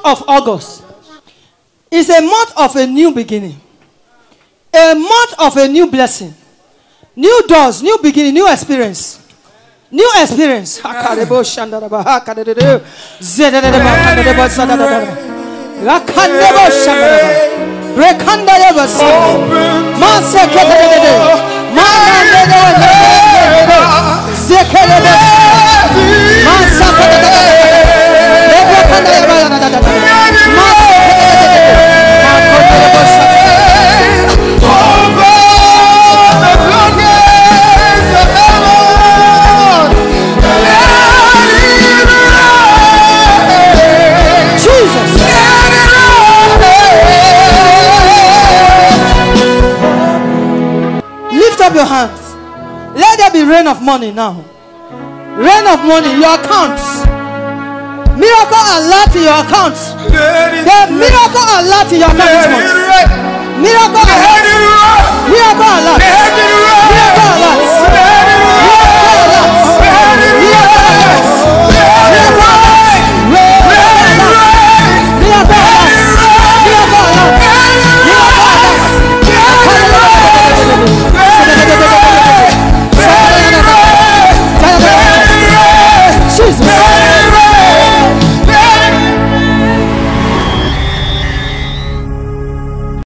of August is a month of a new beginning, a month of a new blessing, new doors, new beginning, new experience. New experience. Your hands. Let there be rain of money now. Rain of money in your accounts. Miracle alert in your accounts. The miracle alert in your accounts. Miracle alert.